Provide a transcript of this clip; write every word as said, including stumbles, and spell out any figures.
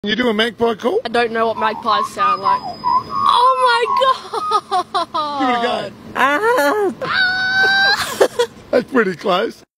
You do a magpie call? I don't know what magpies sound like. Oh my god! Give it a go. Ah. That's pretty close.